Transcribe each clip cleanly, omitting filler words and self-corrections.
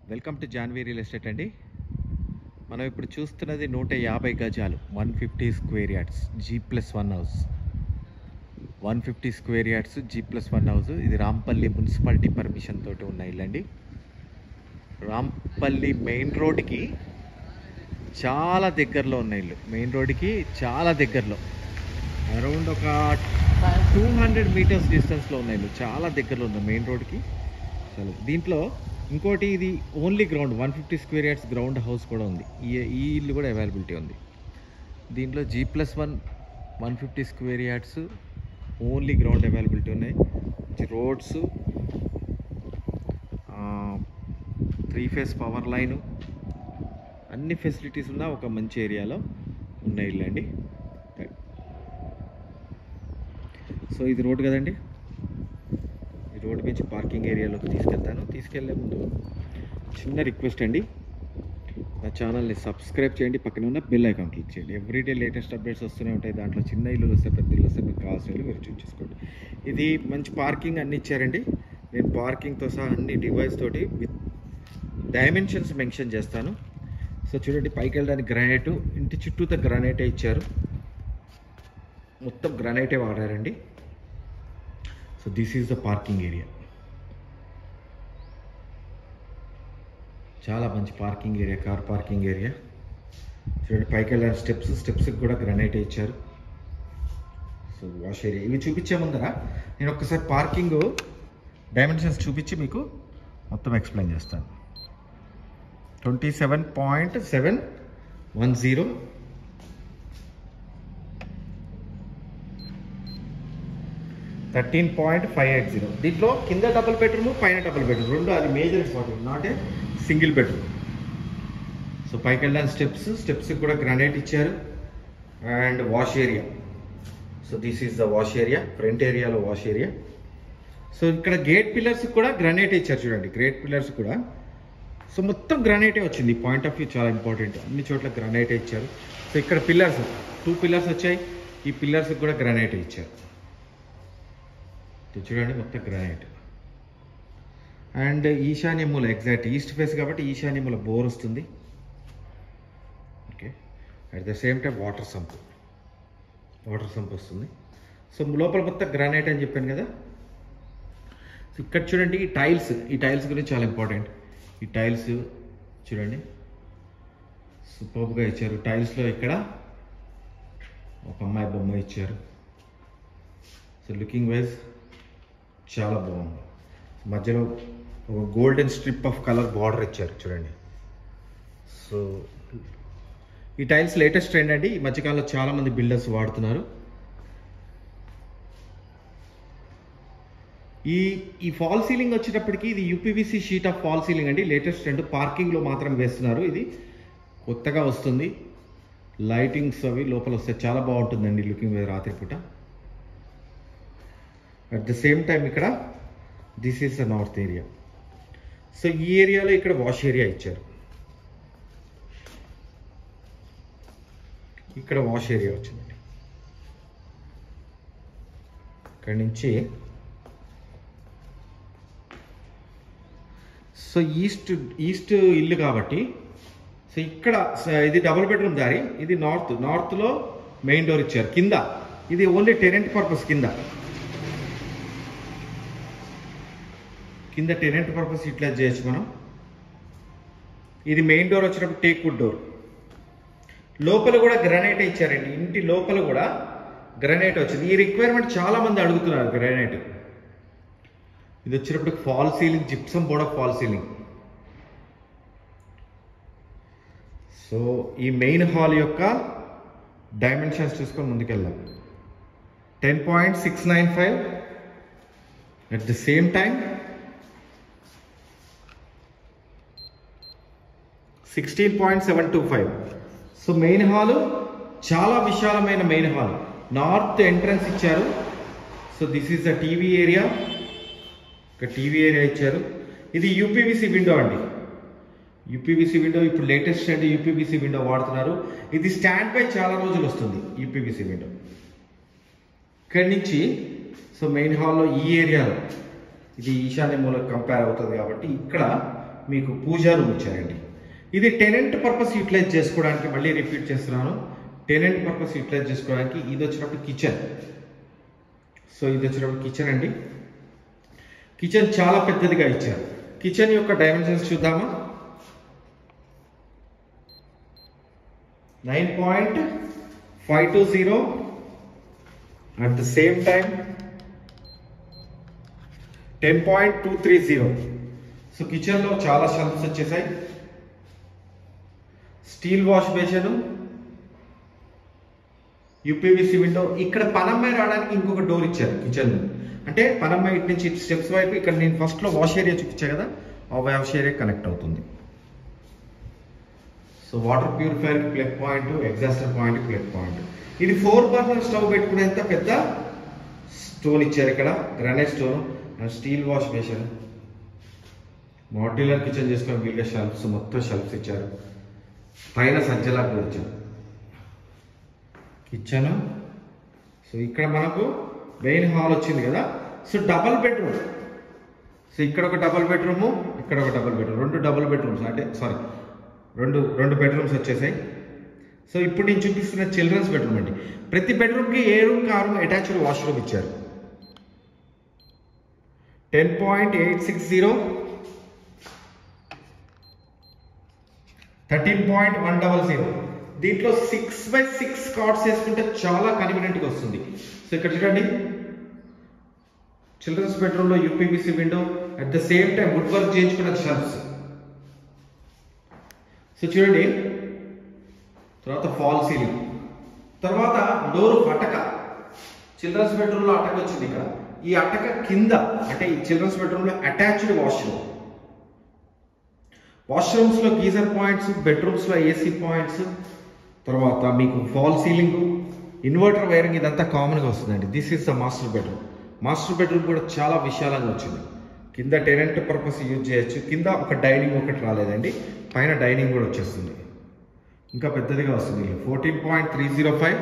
Welcome to Janvi real estate అండి. మనం ఇప్పుడు చూస్తున్నది 150 గజాలు 150 square yards G+1 house. 150 square yards G+1 house. ఇది రాంపల్లి మున్సిపాలిటీ పర్మిషన్ తోటి ఉన్న ఇల్లు అండి. రాంపల్లి మెయిన్ రోడ్కి చాలా దగ్గరలో ఉన్న ఇల్లు. మెయిన్ రోడ్కి చాలా దగ్గరలో, అరౌండ్ ఒక 200 మీటర్స్ డిస్టెన్స్లో ఉన్న ఇల్లు. చాలా దగ్గరలో ఉంది మెయిన్ రోడ్కి. అసలు దీంట్లో ఇంకోటి, ఇది only ground 150 square yards ground house కూడా ఉంది. ఈ ఇల్లు కూడా అవైలబిలిటీ ఉంది. దీంట్లో G+1 150 square yards only ground availability ఉన్నాయి. రోడ్స్, 3 ఫేస్ పవర్ లైను, అన్ని ఫెసిలిటీస్ ఉన్న ఒక మంచి ఏరియాలో ఉన్న ఇల్లు అండి. సో ఇది రోడ్ కదండి. ఈ రోడ్ నుంచి పార్కింగ్ ఏరియాలోకి తీసుకెళ్లే ముందు చిన్న రిక్వెస్ట్ అండి, నా ఛానల్ని సబ్స్క్రైబ్ చేయండి, పక్కన ఉన్న బెల్ ఐకాన్ క్లిక్ చేయండి. ఎవ్రీడే లేటెస్ట్ అప్డేట్స్ వస్తూనే ఉంటాయి. దాంట్లో చిన్న ఇల్లులు వస్తే, పెద్ద ఇల్లు వస్తే మీకు కావాల్సిన మీరు చూస్ చేసుకోండి. ఇది మంచి పార్కింగ్ అన్ని ఇచ్చారండి. నేను పార్కింగ్తో సహా అన్ని డివైస్ తోటి విత్ డైమెన్షన్స్ మెన్షన్ చేస్తాను. సో చూడండి, పైకి వెళ్ళడానికి గ్రానైట్, ఇంటి చుట్టూతో గ్రానైటే ఇచ్చారు. మొత్తం గ్రానైటే వాడారండి. So this is the parking area. చాలా మంచి parking area, car parking area. చూడండి, పైకి వెళ్ళాలి స్టెప్స్కి కూడా గ్రానైట్ ఇచ్చారు. సో వాష్ ఏరియా ఇవి చూపించే ముందర నేను ఒక్కసారి పార్కింగ్ డైమెన్షన్స్ చూపించి మీకు మొత్తం ఎక్స్ప్లెయిన్ చేస్తాను. 27.710, 13.580. దీంట్లో కింద డబుల్ బెడ్రూమ్, పైన డబుల్ బెడ్రూమ్ రెండు. అది major important, not a single bedroom. So పైకి వెళ్ళడానికి స్టెప్స్కి కూడా గ్రానైట్ ఇచ్చారు. And wash area. So this is the wash area, front ఏరియాలో వాష్ ఏరియా. సో ఇక్కడ గేట్ పిల్లర్స్ కూడా గ్రానైట్ ఇచ్చారు. చూడండి, గేట్ పిల్లర్స్ కూడా సో మొత్తం గ్రానైటే వచ్చింది. పాయింట్ ఆఫ్ వ్యూ చాలా ఇంపార్టెంట్. అన్ని చోట్ల గ్రానైటే ఇచ్చారు. సో ఇక్కడ పిల్లర్స్ 2 పిల్లర్స్ వచ్చాయి. ఈ పిల్లర్స్కి కూడా గ్రానైటే ఇచ్చారు. చూడండి, మొత్తం గ్రానైట్. అండ్ ఈశాన్య మూల, ఎగ్జాక్ట్ ఈస్ట్ ఫేస్ కాబట్టి ఈశాన్య మూల బోర్ వస్తుంది. Okay, at the same time water sump వస్తుంది. సో లోపల మొత్తం గ్రానైట్ అని చెప్పాను కదా. సో ఇక్కడ చూడండి, ఈ టైల్స్ గురించి చాలా ఇంపార్టెంట్. ఈ టైల్స్ చూడండి, సూపర్గా ఇచ్చారు. టైల్స్లో ఇక్కడ ఒక అమ్మాయి బొమ్మ ఇచ్చారు. సో లుకింగ్ వైజ్ చాలా బాగుంది. మధ్యలో ఒక golden strip of colour border ఇచ్చారు. చూడండి, సో ఈ టైల్స్ లేటెస్ట్ ట్రెండ్ అండి. ఈ మధ్యకాలంలో చాలామంది బిల్డర్స్ వాడుతున్నారు. ఈ ఫాల్ సీలింగ్ వచ్చేటప్పటికి ఇది UPVC sheet of fall ceiling అండి. Latest trend. పార్కింగ్లో మాత్రం వేస్తున్నారు. ఇది కొత్తగా వస్తుంది. లైటింగ్స్ అవి లోపల వస్తే చాలా బాగుంటుందండి లుకింగ్ వైజ్ రాత్రిపూట. అట్ ద సేమ్ టైం ఇక్కడ this is the north area. So ఈ ఏరియాలో ఇక్కడ వాష్ ఏరియా ఇచ్చారు. ఇక్కడ వాష్ ఏరియా వచ్చిందండి. ఇక్కడ నుంచి సో ఈస్ట్ ఇల్లు కాబట్టి, సో ఇక్కడ ఇది డబుల్ బెడ్రూమ్ దారి. ఇది నార్త్లో మెయిన్ డోర్ ఇచ్చారు. కింద ఇది ఓన్లీ టెనెంట్ పర్పస్. కింద టెనెంట్ పర్పస్ యూటిలైజ్ చేయొచ్చు మనం. ఇది మెయిన్ డోర్ వచ్చేటప్పుడు టేక్వుడ్ డోర్. లోపల కూడా గ్రానైట్ ఇచ్చారండి. ఇంటి లోపల కూడా గ్రానైట్ వచ్చింది. ఈ రిక్వైర్మెంట్ చాలా మంది అడుగుతున్నారు గ్రానైట్. ఇది వచ్చేటప్పుడు fall ceiling, gypsum board of fall ceiling. So ఈ మెయిన్ హాల్ యొక్క డైమెన్షన్స్ చూసుకొని ముందుకెళ్దాం. 10.695. At the same time 16.725. So main hall చాలా విశాలమైన మెయిన్ హాల్. నార్త్ ఎంట్రన్స్ ఇచ్చారు. So this is the TV area. ఇక్కడ టీవీ ఏరియా ఇచ్చారు. ఇది యూపీవీసీ విండో అండి. యూపీవీసీ విండో ఇప్పుడు లేటెస్ట్ అండి. యూపీవీసీ విండో వాడుతున్నారు. ఇది స్టాండ్ బై చాలా రోజులు వస్తుంది యూపీవీసీ విండో. ఇక్కడి నుంచి సో మెయిన్ హాల్లో ఈ ఏరియాలో ఇది ఈశాన్య మూలకు కంపేర్ అవుతుంది కాబట్టి ఇక్కడ మీకు పూజా రూమ్ ఇచ్చారండి. ఇది టెనెంట్ పర్పస్ యూటిలైజ్ చేసుకోవడానికి, మళ్ళీ రిపీట్ చేస్తున్నాను, టెనెంట్ పర్పస్ యూటిలైజ్ చేసుకోవడానికి. ఇది వచ్చినప్పుడు కిచెన్. సో ఇది వచ్చినప్పుడు కిచెన్ అండి. కిచెన్ చాలా పెద్దదిగా ఇచ్చారు. కిచెన్ యొక్క డైమెన్షన్స్ చూద్దామా. 9.520 at the same time 10.230. So కిచెన్లో చాలా షెల్ఫ్స్ వచ్చేసాయి. Steel wash basin, UPVC window. ఇక్కడ పనమ్మాయి రావడానికి ఇంకొక డోర్ ఇచ్చారు కిచెన్. అంటే పనమ్మాయి ఇటు నుంచి స్టెప్స్ వైపు, ఇక్కడ నేను ఫస్ట్లో వాష్ ఏరియా చూపించా కదా, ఆ వాష్ ఏరియా కనెక్ట్ అవుతుంది. So water purifier plug point, exhauster point, plug point. ఇది 4 బర్నర్ స్టవ్ పెట్టుకునేంత పెద్ద స్టోన్ ఇచ్చారు ఇక్కడ, granite stone. And steel wash basin, modular kitchen చేసుకుని వీళ్ళ షెల్ఫ్స్, మొత్తం షెల్ఫ్స్ ఇచ్చారు. పైన సజ్జలా కూడా ఇచ్చారు కిచెన్. సో ఇక్కడ మనకు మెయిన్ హాల్ వచ్చింది కదా. So double bedroom. సో ఇక్కడ ఒక డబల్ బెడ్రూము, ఇక్కడ ఒక డబల్ బెడ్రూమ్, 2 డబుల్ బెడ్రూమ్స్, అంటే సారీ రెండు బెడ్రూమ్స్ వచ్చేసాయి. సో ఇప్పుడు నేను చూపిస్తున్న చిల్డ్రన్స్ బెడ్రూమ్ అండి. ప్రతి బెడ్రూమ్కి 7 రూమ్ 6 రూమ్ అటాచ్డ్ వాష్రూమ్ ఇచ్చారు. 10.860, 13.100. దీంట్లో 6x6 కార్డ్స్ వేసుకుంటే చాలా కన్వీనియంట్గా వస్తుంది. సో ఇక్కడ చూడండి, చిల్డ్రన్స్ బెడ్రూమ్లో UPVC window, at the same time wood work చేయించుకున్న షెల్ఫ్స్. సో చూడండి, తర్వాత ఫాల్ సీలింగ్, తర్వాత డోరు అటక. చిల్డ్రన్స్ బెడ్రూమ్లో అటక వచ్చింది ఇక్కడ. ఈ అటక కింద, అంటే ఈ చిల్డ్రన్స్ బెడ్రూమ్లో అటాచ్డ్ వాష్రూమ్. వాష్రూమ్స్లో గీజర్ పాయింట్స్, బెడ్రూమ్స్లో ఏసీ పాయింట్స్, తర్వాత మీకు ఫాల్ సీలింగ్, ఇన్వర్టర్ వైరింగ్, ఇదంతా కామన్గా వస్తుందండి. This is the master bedroom. Master bedroom కూడా చాలా విశాలంగా వచ్చింది. కింద టెనెంట్ పర్పస్ యూజ్ చేయొచ్చు. కింద ఒక డైనింగ్ ఒకటి రాలేదండి, పైన డైనింగ్ కూడా వచ్చేస్తుంది, ఇంకా పెద్దదిగా వస్తుంది. 14.305,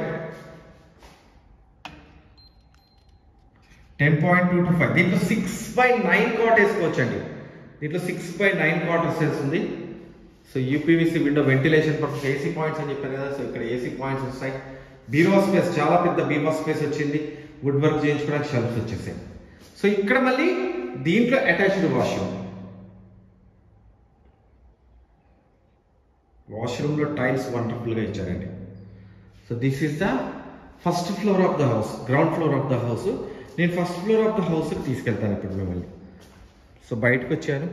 10.225. దీంట్లో 6/9 కాట్ వేసుకోవచ్చండి. దీంట్లో 6/9 కాట్ వస్తుంది. So UPVC window, ventilation purpose, AC points అని చెప్పాను కదా. సో ఇక్కడ ఏసీ పాయింట్స్ వస్తాయి. బీరువా స్పేస్, చాలా పెద్ద బీరువా స్పేస్ వచ్చింది. వుడ్ వర్క్ చేయించుకోవడానికి షెల్ఫ్స్ వచ్చేసాయి. సో ఇక్కడ మళ్ళీ దీంట్లో అటాచ్డ్ వాష్రూమ్. వాష్రూమ్లో టైల్స్ వండర్ఫుల్గా ఇచ్చారండి. So this is the first floor of the house, ground floor of the house. నేను ఫస్ట్ ఫ్లోర్ ఆఫ్ ద హౌస్కి తీసుకెళ్తాను ఇప్పుడు మిమ్మల్ని. సో బయటకు వచ్చాను,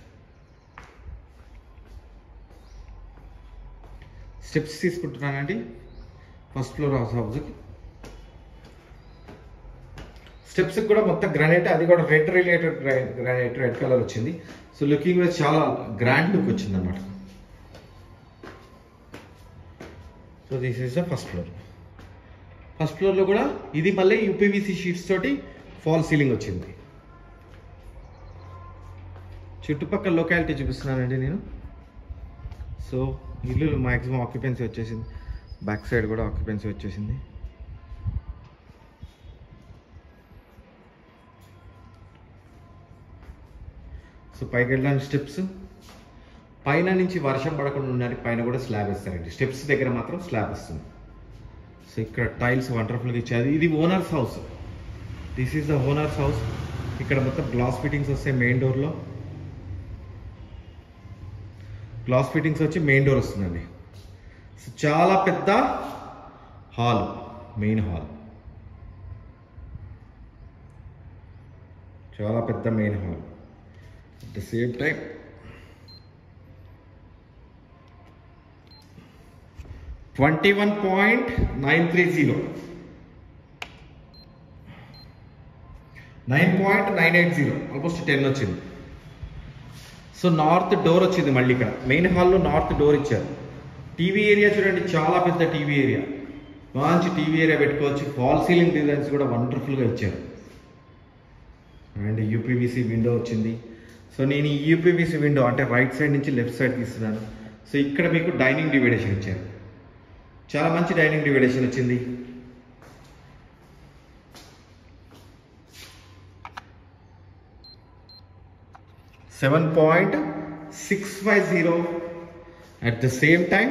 స్టెప్స్ తీసుకుంటున్నానండి ఫస్ట్ ఫ్లోర్ ఆఫ్ హౌస్కి. స్టెప్స్కి కూడా మొత్తం గ్రానైట్, అది కూడా red related granite, red colour వచ్చింది. సో లుకింగ్ వైజ్ చాలా గ్రాండ్ లుక్ వచ్చింది అన్నమాట. So this is the first floor. First ఫ్లోర్లో కూడా ఇది మళ్ళీ యూపీవీసీ షీట్స్ తోటి ఫాల్ సీలింగ్ వచ్చింది. చుట్టుపక్కల లొకాలిటీ చూపిస్తున్నానండి నేను. సో ఇల్లు మ్యాక్సిమం ఆక్యుపెన్సీ వచ్చేసింది, బ్యాక్ సైడ్ కూడా ఆక్యుపెన్సీ వచ్చేసింది. సో పైకి వెళ్ళడానికి స్టెప్స్, పైన నుంచి వర్షం పడకుండా ఉండడానికి పైన కూడా స్లాబ్ ఇస్తారండి. స్టెప్స్ దగ్గర మాత్రం స్లాబ్ ఇస్తుంది. సో ఇక్కడ టైల్స్ వండర్ఫుల్గా ఇచ్చారు. ఇది owner's house. This is the owner's house. ఇక్కడ మొత్తం గ్లాస్ ఫిట్టింగ్స్ వస్తాయి. మెయిన్ డోర్లో గ్లాస్ ఫిట్టింగ్స్ వచ్చి మెయిన్ డోర్ వస్తుందండి. సో చాలా పెద్ద హాల్, మెయిన్ హాల్, చాలా పెద్ద main hall. At the same time 21.930, 9.980, almost 10 వచ్చింది. సో నార్త్ డోర్ వచ్చింది. మళ్ళీ ఇక్కడ మెయిన్ హాల్లో నార్త్ డోర్ ఇచ్చారు. టీవీ ఏరియా చూడండి, చాలా పెద్ద టీవీ ఏరియా, మంచి టీవీ ఏరియా పెట్టుకోవచ్చు. ఫాల్ సీలింగ్ డిజైన్స్ కూడా వండర్ఫుల్గా ఇచ్చారు. అండ్ యూపీవీసీ విండో వచ్చింది. సో నేను ఈ యూపీవీసీ విండో అంటే రైట్ సైడ్ నుంచి లెఫ్ట్ సైడ్ తీస్తున్నాను. సో ఇక్కడ మీకు డైనింగ్ డివైడేషన్ ఇచ్చారు. చాలా మంచి డైనింగ్ డివైడేషన్ వచ్చింది. $7.3 13.650. At the same time,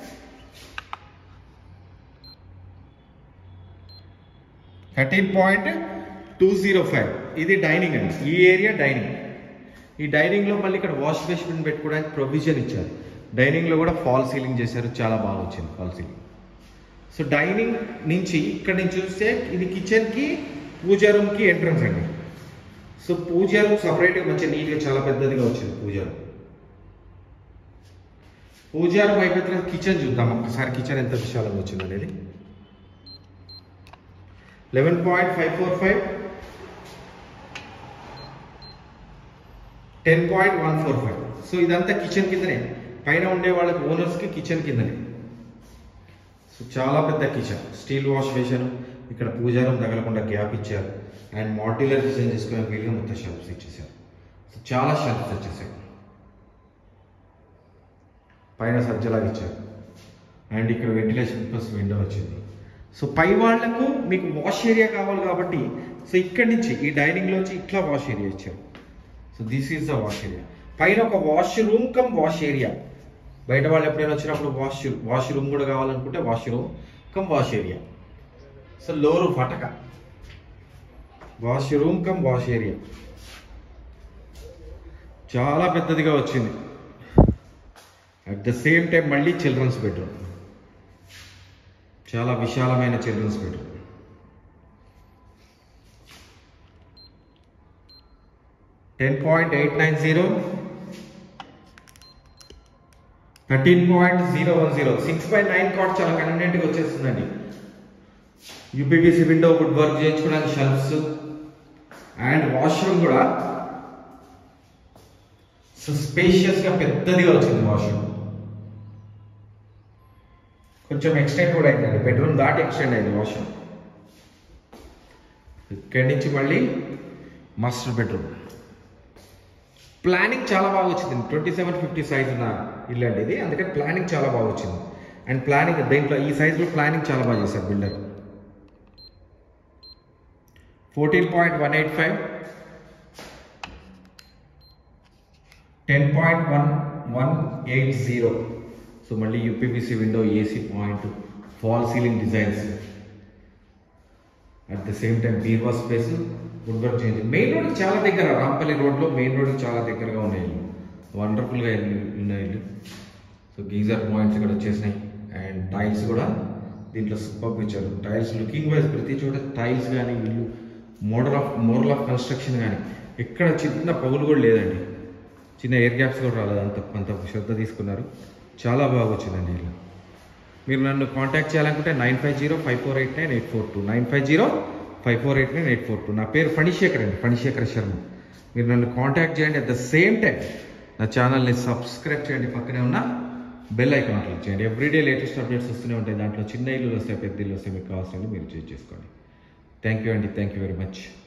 13.205. ఇది డైనింగ్ అండి. ఈ ఏరియా డైనింగ్. ఈ డైనింగ్లో మళ్ళీ ఇక్కడ వాష్ బేసిన్ పెట్టుకోవడానికి ప్రొవిజన్ ఇచ్చారు. డైనింగ్లో కూడా ఫాల్ సీలింగ్ చేశారు, చాలా బాగా వచ్చింది ఫాల్ సీలింగ్. సో డైనింగ్ నుంచి ఇక్కడ నుంచి చూస్తే ఇది కిచెన్కి పూజా రూమ్కి ఎంట్రన్స్ అండి. సో పూజా రూమ్ సపరేట్గా మంచిగా నీట్గా చాలా పెద్దదిగా వచ్చింది పూజా రూమ్. పూజా రూమ్ అయిపోయిన తర్వాత కిచెన్ చూద్దాం ఒక్కసారి. కిచెన్ ఎంత విశాలంగా వచ్చింది అనేది 11.545, 10.145. సో ఇదంతా కిచెన్ కిందనే, పైన ఉండే వాళ్ళకి ఓనర్స్కి కిచెన్ కిందనే. సో చాలా పెద్ద కిచెన్, స్టీల్ వాష్ బేసిన్, ఇక్కడ పూజా రూమ్ తగలకుండా గ్యాప్ ఇచ్చారు. అండ్ మాడ్యులర్ డిజైన్ చేసుకునే వీలుగా మొత్తం షెల్ఫ్స్ ఇచ్చేసారు. సో చాలా షెల్ఫ్స్ వచ్చేసాయి, పైన సజ్జలాగా ఇచ్చారు. అండ్ ఇక్కడ వెంటిలేషన్ ప్లస్ విండో వచ్చింది. సో పై వాళ్లకు మీకు వాష్ ఏరియా కావాలి కాబట్టి సో ఇక్కడి నుంచి ఈ డైనింగ్లోంచి ఇట్లా వాష్ ఏరియా ఇచ్చారు. So this is the wash area. పైన ఒక wash room cum wash area. బయట వాళ్ళు ఎప్పుడైనా వచ్చినప్పుడు వాష్ రూమ్ కూడా కావాలనుకుంటే wash room cum wash area. So low roof అటక wash room cum wash area చాలా పెద్దదిగా వచ్చింది. అట్ ద సేమ్ టైం మళ్ళీ చిల్డ్రన్స్ బెడ్రూమ్, చాలా విశాలమైన చిల్డ్రన్స్ బెడ్రూమ్. $10.890, 13.010, 6x9 కాట్ చాలా కన్వీనియంట్గా వచ్చేస్తుందండి. యూపీవీసీ విండో వుడ్ వర్క్ చేయించుకోవడానికి షెల్ఫ్స్ అండ్ వాష్రూమ్ కూడా స్పేషియస్గా పెద్దదిగా వచ్చింది. వాష్రూమ్ కొంచెం ఎక్స్టెండ్ కూడా అయిందండి, బెడ్రూమ్ దాటి ఎక్స్టెండ్ అయింది వాష్రూమ్. ఇక్కడి నుంచి మళ్ళీ మాస్టర్ బెడ్రూమ్. ప్లానింగ్ చాలా బాగా వచ్చింది. 2750 సైజ్ ఉన్న ఇల్లు అండి ఇది, అందుకని ప్లానింగ్ చాలా బాగా వచ్చింది. అండ్ ప్లానింగ్ దీంట్లో ఈ సైజులో ప్లానింగ్ చాలా బాగా చేశారు బిల్డర్. 14.185, 10.1180. సో మళ్ళీ UPVC window, AC point, fall ceiling designs. At the same time బీర్వా space, wood work change. Main రోడ్కి చాలా దగ్గర, రాంపల్లి రోడ్లో మెయిన్ రోడ్కి చాలా దగ్గరగా ఉన్నాయి ఇల్లు. వండర్ఫుల్గా ఉన్న ఇల్లు. సో గీజర్ పాయింట్స్ ఇక్కడ వచ్చేసినాయి. అండ్ టైల్స్ కూడా దీంట్లో సూపర్ ఇచ్చారు. టైల్స్ లుకింగ్ వైజ్ ప్రతి చోట టైల్స్ కానీ ఇల్లు మోడల్ ఆఫ్ కన్స్ట్రక్షన్ కానీ ఎక్కడ చిన్న పగులు కూడా లేదండి, చిన్న ఎయిర్ గ్యాప్స్ కూడా రాలేదు. అంత శ్రద్ధ తీసుకున్నారు, చాలా బాగా వచ్చిందండి ఇల్లు. మీరు నన్ను కాంటాక్ట్ చేయాలనుకుంటే 9505489842, 9505489842. నా పేరు ఫణిశేఖర్ అండి, ఫణిశేఖర్ శర్మ. మీరు నన్ను కాంటాక్ట్ చేయండి. అట్ ద సేమ్ టైం నా ఛానల్ని సబ్స్క్రైబ్ చేయండి, పక్కనే ఉన్న బెల్ ఐకాన్ క్లిక్ చేయండి. ఎవ్రీడే లేటెస్ట్ అప్డేట్స్ వస్తూనే ఉంటాయి. దాంట్లో చిన్న ఇల్లు వస్తాయి, పెద్ద ఇల్లు వస్తాయి, మీకు కావాల్సింది మీరు చేసుకోండి. థ్యాంక్ యూ అండి, థ్యాంక్ యూ వెరీ మచ్.